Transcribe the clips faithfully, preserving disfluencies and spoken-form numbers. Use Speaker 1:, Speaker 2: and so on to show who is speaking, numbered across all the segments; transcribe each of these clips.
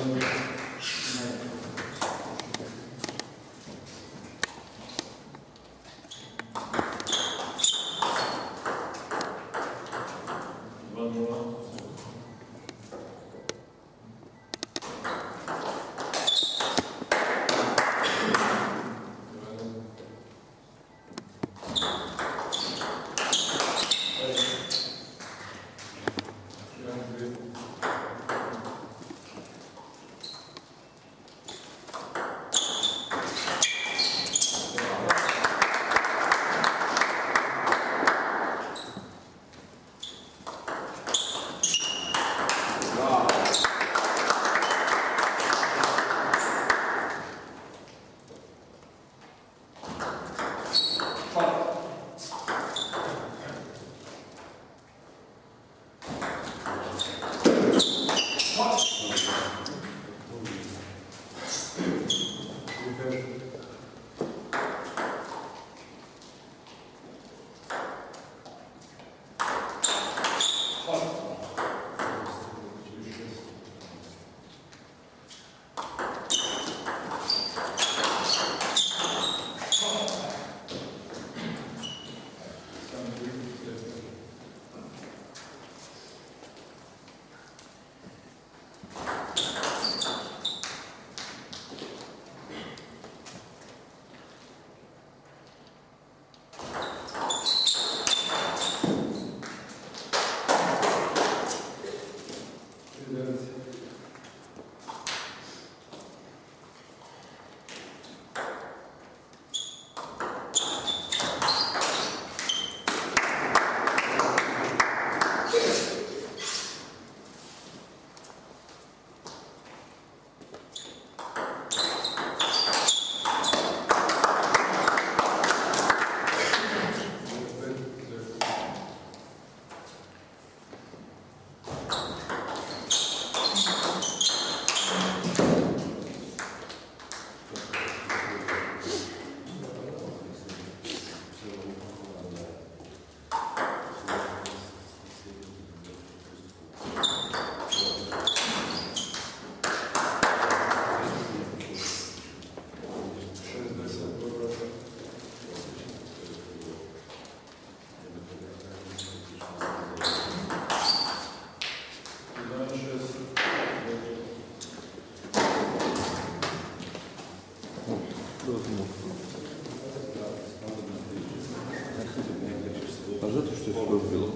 Speaker 1: А zato što je skoro bilo?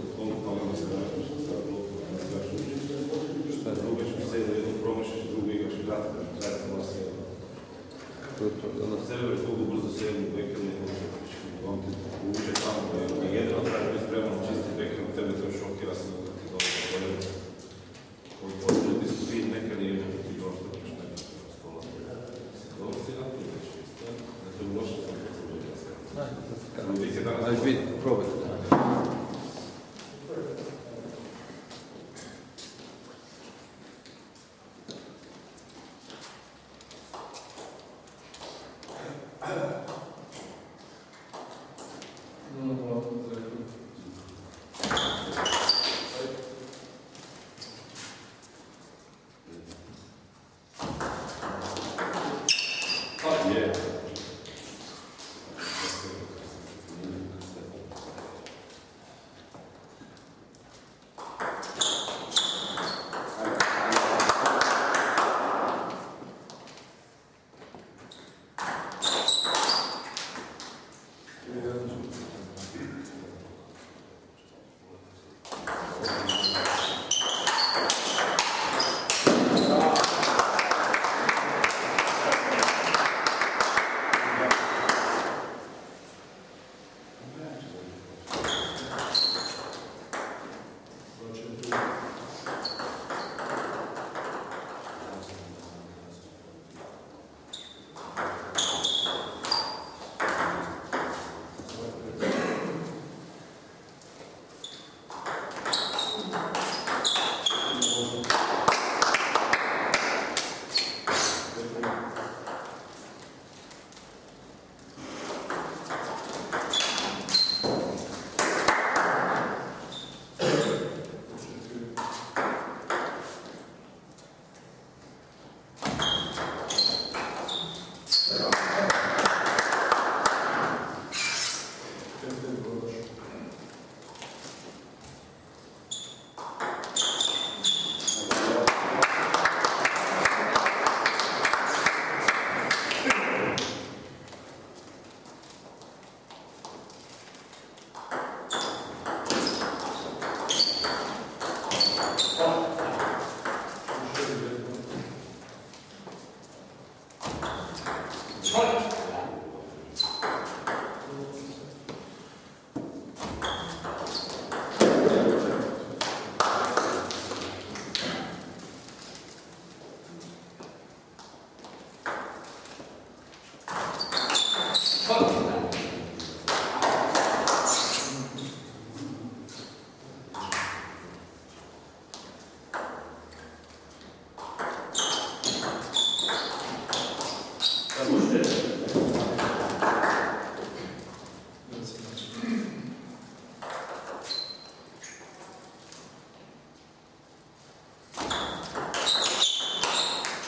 Speaker 1: To je to, da nas
Speaker 2: sebe koliko brzo sedmi bekeli, on ti uče tamo da je jedno traži biti spreman čisti bekeli, tebe to šokira se da ti dobro koji počne ti su vid nekad je jedno ti došlo da ćeš nekada stola. Dobro si napraviti, da to je loše sam kad se bude sve.
Speaker 1: Ajde vidi, probajte.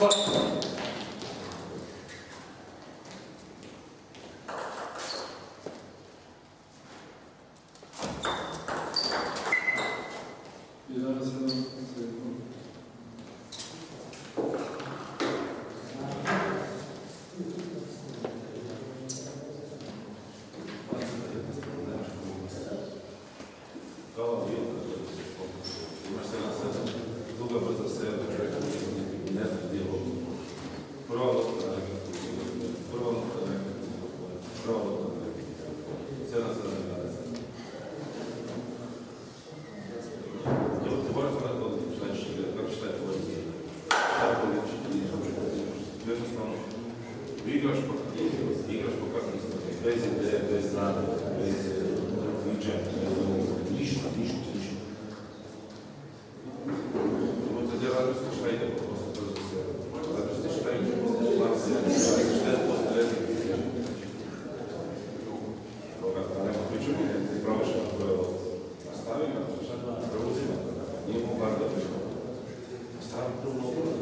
Speaker 2: Igraš po igraš po kakvim stvari, bez ideje, bez znanja, bez viđenja, ništa, ništa, ništa. Možda gdje radiš šta ide, prosto to za sebe. Radiš šta ide, šta je to trening. A nema pričamo, ne probaš na koje nastavi, šta preuzima, nije mu bar da pričamo. Nastavi prvo mnogo.